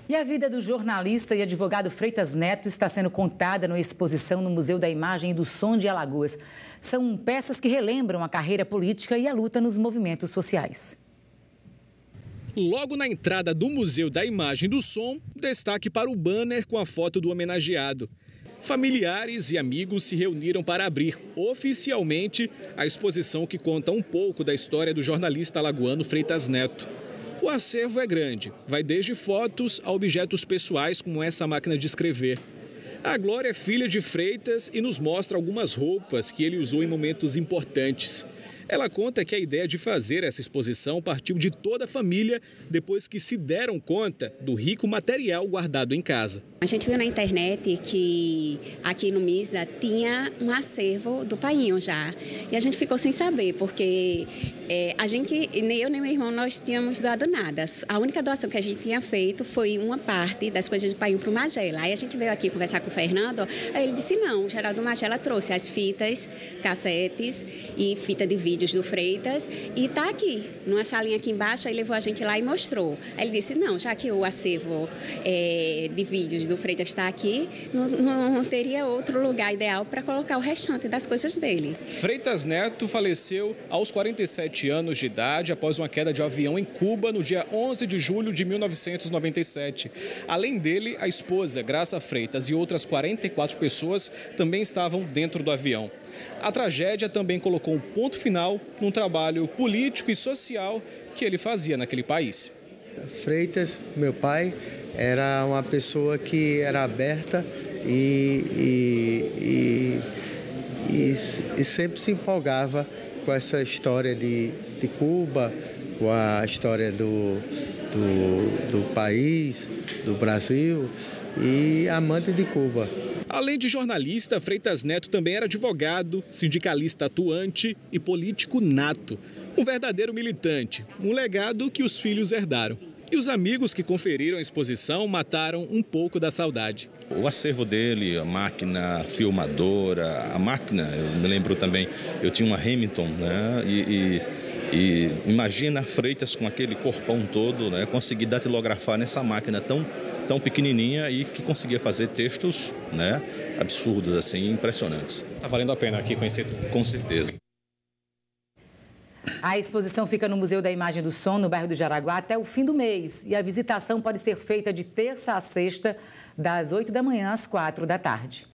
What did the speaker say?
E a vida do jornalista e advogado Freitas Neto está sendo contada numa exposição no Museu da Imagem e do Som de Alagoas. São peças que relembram a carreira política e a luta nos movimentos sociais. Logo na entrada do Museu da Imagem e do Som, destaque para o banner com a foto do homenageado. Familiares e amigos se reuniram para abrir oficialmente a exposição que conta um pouco da história do jornalista alagoano Freitas Neto. O acervo é grande, vai desde fotos a objetos pessoais como essa máquina de escrever. A Glória é filha de Freitas e nos mostra algumas roupas que ele usou em momentos importantes. Ela conta que a ideia de fazer essa exposição partiu de toda a família depois que se deram conta do rico material guardado em casa. A gente viu na internet que aqui no MISA tinha um acervo do Painho já. E a gente ficou sem saber, porque nem eu nem meu irmão, nós tínhamos doado nada. A única doação que a gente tinha feito foi uma parte das coisas do Painho para o Magela. Aí a gente veio aqui conversar com o Fernando, aí ele disse não, o Geraldo Magela trouxe as fitas, cassetes e fita de vídeos do Freitas e está aqui, numa salinha aqui embaixo, aí levou a gente lá e mostrou. Aí ele disse não, já que o acervo de vídeos do Freitas está aqui, não teria outro lugar ideal para colocar o restante das coisas dele. Freitas Neto faleceu aos 47 anos de idade após uma queda de avião em Cuba no dia 11 de julho de 1997. Além dele, a esposa, Graça Freitas, e outras 44 pessoas também estavam dentro do avião. A tragédia também colocou um ponto final num trabalho político e social que ele fazia naquele país. Freitas, meu pai, era uma pessoa que era aberta e sempre se empolgava com essa história de Cuba, com a história do país, do Brasil, e amante de Cuba. Além de jornalista, Freitas Neto também era advogado, sindicalista atuante e político nato. Um verdadeiro militante, um legado que os filhos herdaram. E os amigos que conferiram a exposição mataram um pouco da saudade. O acervo dele, a máquina filmadora, a máquina, eu me lembro também, eu tinha uma Remington, né? E imagina Freitas com aquele corpão todo, né? Conseguir datilografar nessa máquina tão pequenininha e que conseguia fazer textos, né, absurdos, assim, impressionantes. Tá valendo a pena aqui conhecer tudo. Com certeza. A exposição fica no Museu da Imagem do Som, no bairro do Jaraguá, até o fim do mês. E a visitação pode ser feita de terça a sexta, das 8 da manhã às 4 da tarde.